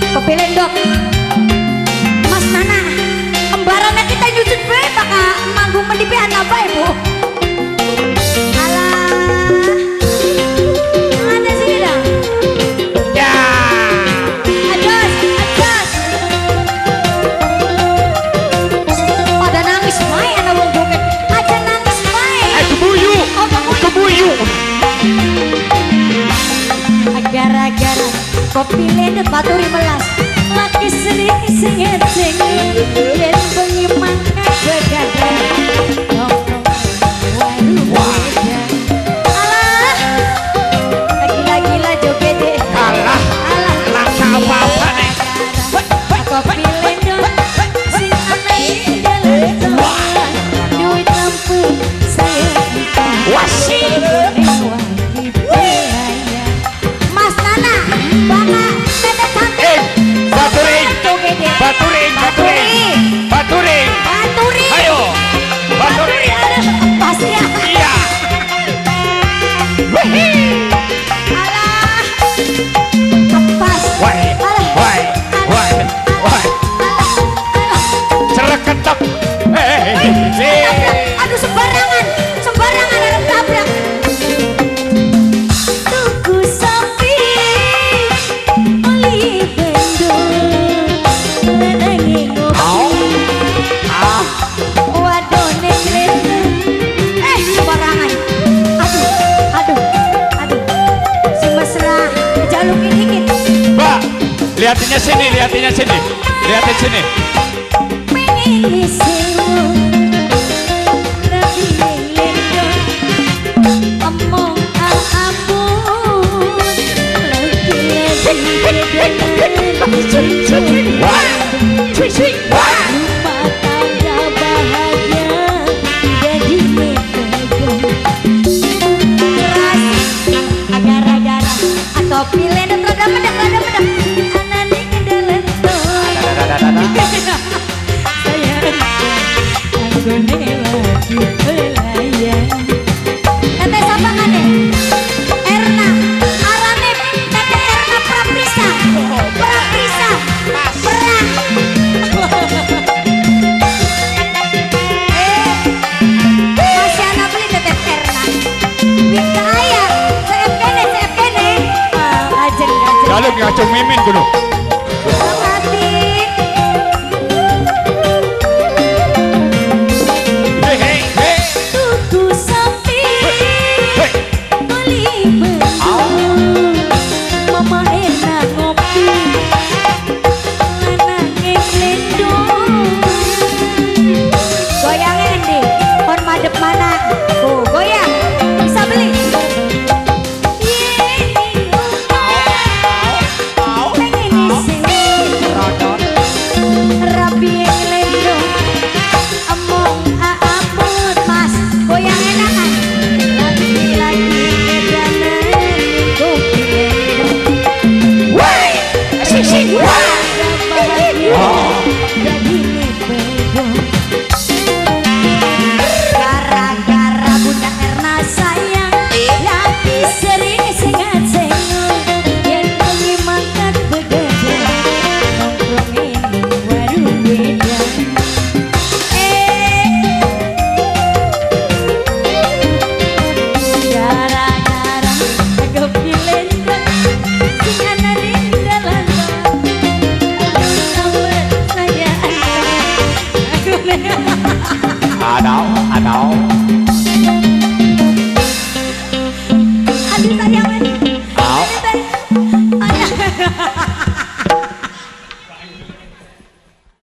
Kepilih dok Mas Nana kembarannya kita nyusut bae bakal manggung mendipi anak bae bu. Alah ada sini dong Ya Ajos pada nangis bae anak wong joget aja nangis bae kebuyu kebuyu gara-gara kopi ledet baturi melas laki sedih sengit-sengit yen bengi mangkat begadang nongkrong warung beda alah lagi-lagi joget deh kalah langka apa-apa nih kopi ledet sing aneh jalan teman duit lampu saya wasi Mas Nana baka tetet cantik baturing ayo baturing pasti ya iya alah kepas why cerak ketok aduh sembarangan ada tabrak tuku sapi oli bendo lenengi ngopi wadone glender sembarangan aduh si mesra jalukin dikit Mbak lihatinnya sini lihatin sini pengen disewu rapi lendo omong ampun lagi rumah tangga bahagia jadi memegang agar-agar atau pilih dan rada medek anani kedalan sayang anggone lagi pelayan teteh sapangane Erna Aranep teteh Erna Praprisa perang masih anak beli teteh Erna bisa ayah saya kene ajeng jaluk ngacung mimin dulu hati tuku sapi beli bendo Mama Erna